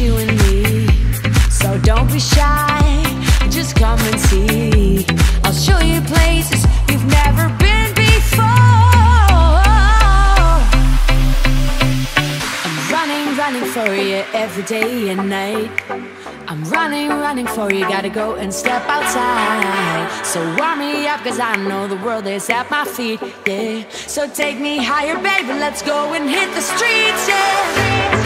you and me. So don't be shy, just come and see. I'll show you places you've never been before. I'm running for you every day and night. I'm running for you, gotta go and step outside. So warm me up, cause I know the world is at my feet, yeah. So take me higher, baby, let's go and hit the streets, yeah.